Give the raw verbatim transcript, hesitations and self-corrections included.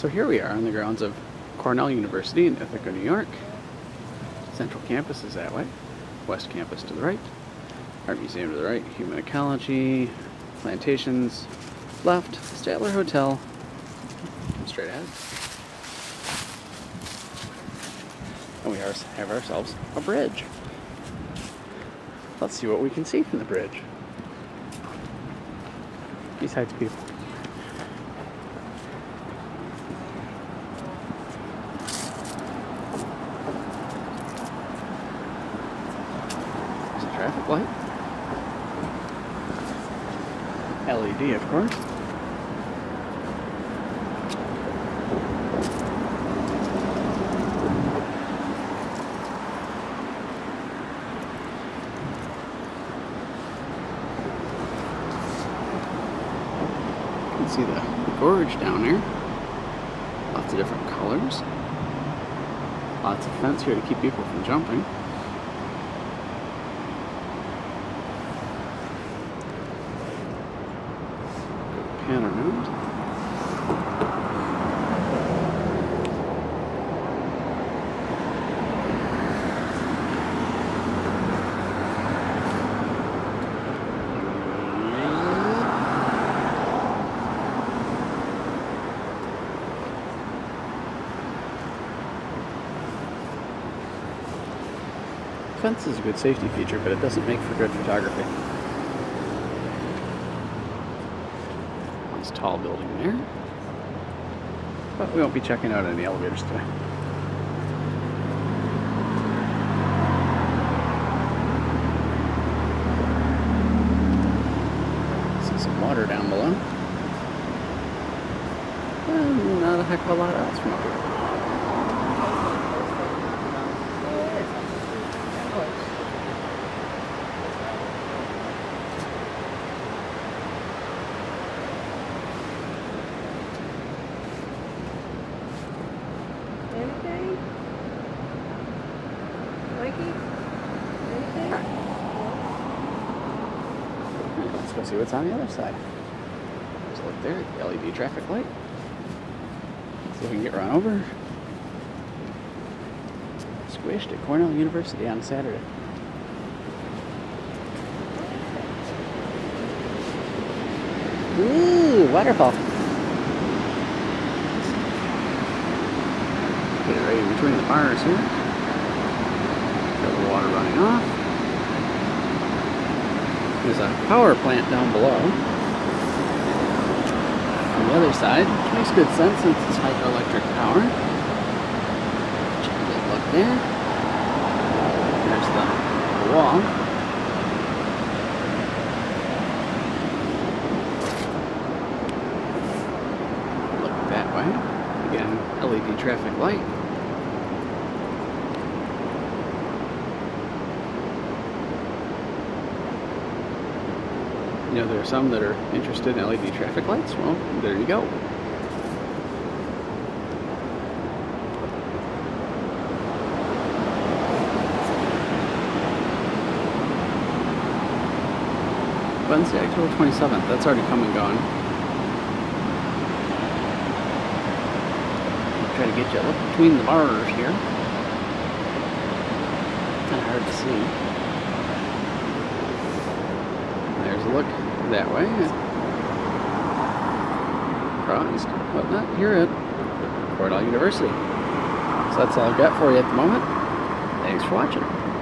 So here we are on the grounds of Cornell University in Ithaca, New York. Central campus is that way, West Campus to the right, Art Museum to the right, Human Ecology, Plantations left, Statler Hotel, straight ahead. And we are, have ourselves a bridge. Let's see what we can see from the bridge. Besides people. There's a traffic light. L E D, of course. You can see the gorge down there. Lots of different colors. Lots of fence here to keep people from jumping. Pan around. Fence is a good safety feature, but it doesn't make for good photography. Nice tall building there. But we won't be checking out any elevators today. See some water down below. And not a heck of a lot else from up here. Anything? Mikey? Anything? Let's go see what's on the other side. There's a look there, the L E D traffic light. See if we can get run over. Squished at Cornell University on Saturday. Ooh, waterfall. Get it right between the bars here. Got the water running off. There's a power plant down below. On the other side, which makes good sense since it's hydroelectric power. Check a good look there. There's the, the wall. Look that way. Again, L E D traffic light. You know, there are some that are interested in L E D traffic lights. Well, there you go. Wednesday, October twenty-seventh. That's already come and gone. I'll try to get you a look between the bars here. Kind of hard to see. There's a look that way. Crossed, whatnot, here at Cornell University. So that's all I've got for you at the moment. Thanks for watching.